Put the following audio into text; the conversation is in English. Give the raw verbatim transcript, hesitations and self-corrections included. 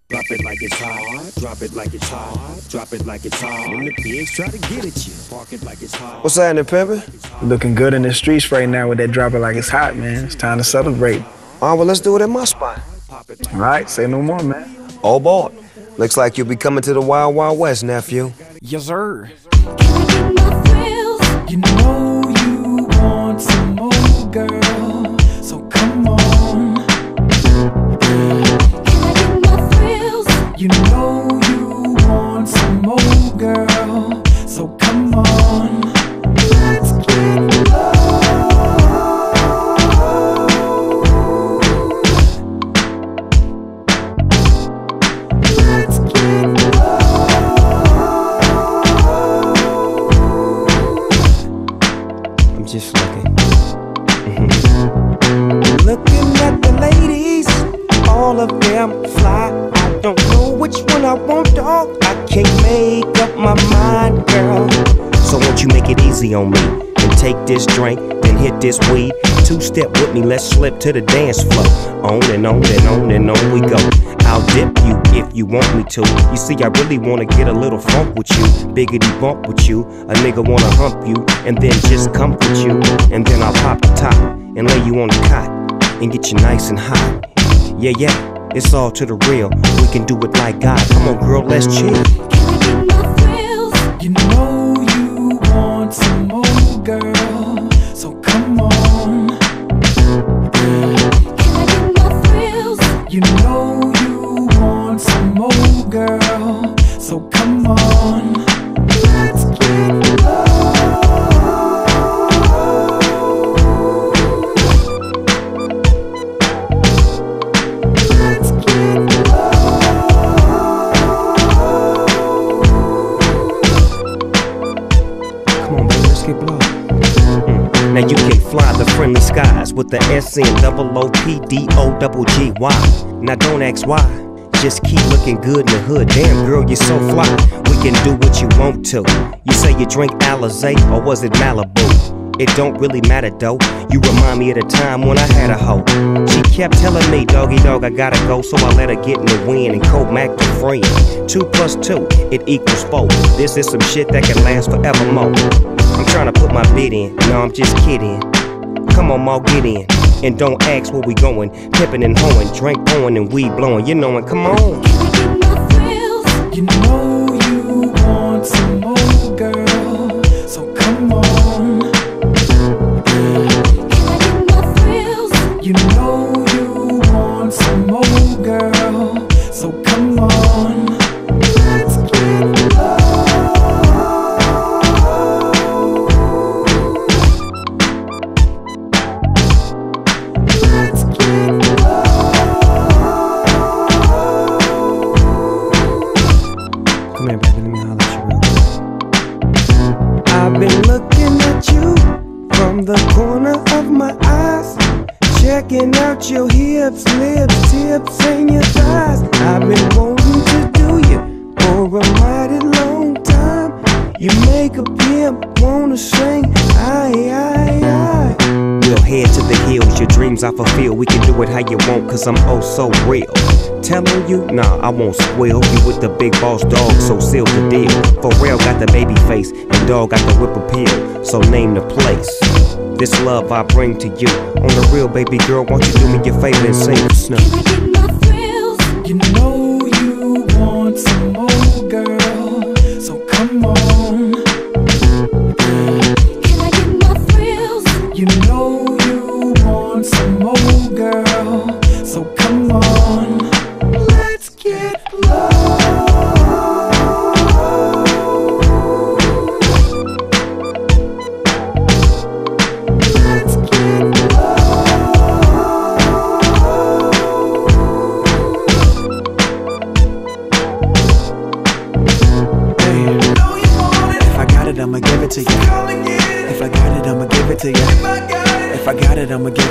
Drop it like it's hot, drop it like it's hot, drop it like it's hot. When the pigs try to get at you, park it like it's hot. What's happening, pimpin'? Looking good in the streets right now with that drop it like it's hot, man. It's time to celebrate. All right, well, let's do it at my spot. All right, say no more, man. Oh, boy. Looks like you'll be coming to the Wild Wild West, nephew. Yes, sir. You know you want some more, girl, so come on. You know you want some more, girl, so come on. Let's get low. Let's get low. I'm just looking. Looking at the ladies, all of them fly. I don't know which one I want, dog. I can't make up my mind, girl. So won't you make it easy on me and take this drink, then hit this weed. Two-step with me, let's slip to the dance floor. On and on and on and on we go. I'll dip you if you want me to. You see, I really wanna get a little funk with you, biggity bump with you. A nigga wanna hump you and then just comfort you. And then I'll pop the top and lay you on the cot and get you nice and hot. Yeah, yeah. It's all to the real. We can do it like God. Come on, girl, let's chill. You know you want some more, girl, so come on. You know you want some more, girl, so come on. Let's get low. Now you can fly the friendly skies with the S N double O P D O double G Y. Now don't ask why, just keep looking good in the hood. Damn girl, you're so fly, we can do what you want to. You say you drink Alizé or was it Malibu? It don't really matter though, you remind me of the time when I had a hoe. She kept telling me, doggy dog, I gotta go, so I let her get in the wind and co-mac the friend. Two plus two, it equals four. This is some shit that can last forevermore. I'm trying to put my bid in, no I'm just kidding. Come on, Maul, get in, and don't ask where we going. Pippin' and hoeing, drink pouring and weed blowing, you knowin', come on. You know you want some more, girl, so come on. You know you want some more, girl, so come on. Let's get low. Let's get low. Come here, baby, let me holler at you real quick. I've been looking at you from the corner of my eyes, checking out your hips, lips, tips, and your thighs. I've been wanting to do you for a mighty long time. You make a pimp wanna sing, aye, aye, aye. We'll head to the hills, your dreams I fulfill. We can do it how you want, cause I'm oh so real. Telling you, nah, I won't spoil you with the big boss dog, so seal the deal. Pharrell got the baby face, and dog got the whip appeal, so name the place. This love I bring to you, on the real, baby girl, won't you do me your favor and sing the snow? You know you want some more, girl, so come on. You know you want some more, girl, so come on. Let's get low. Let's get low. Hey, if I got it, I'ma give it to you. If I got it, I'ma give it to you. If I got it, I'ma give